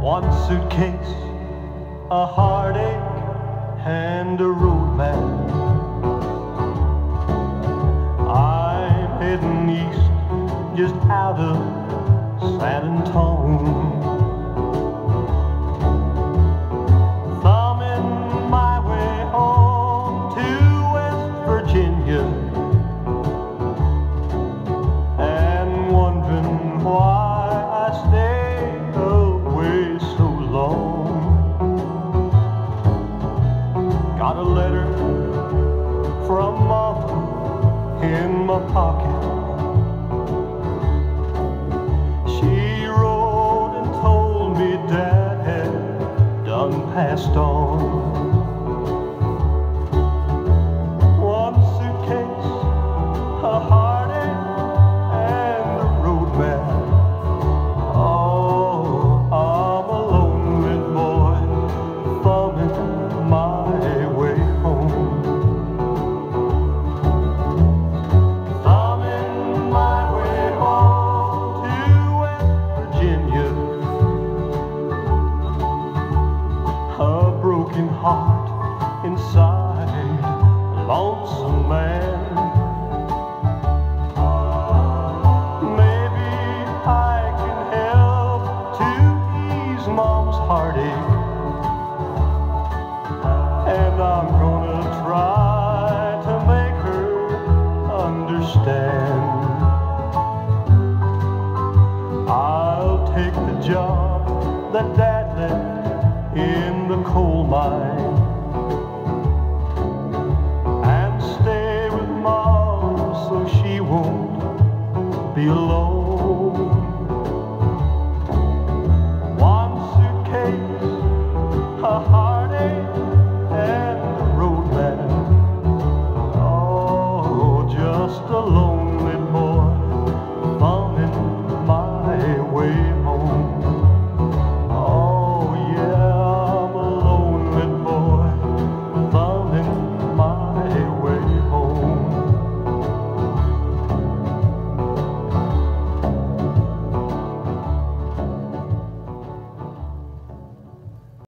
One suitcase, a heartache, and a road map. I'm heading east, just out of San Antone. Thumbing my way home to West Virginia, and wondering why I stayed away so long. Got a letter from Mama in my pocket. She wrote and told me Dad had done passed on. One suitcase, a heartache, and a road map. Oh, I'm a lonely boy, thumbing my way home. Thumbing my way home to West Virginia. A broken heart inside, a lonesome man. Maybe I can help to ease Mom's heartache, and I'm gonna try to make her understand. I'll take the job that Dad left in the coal mine.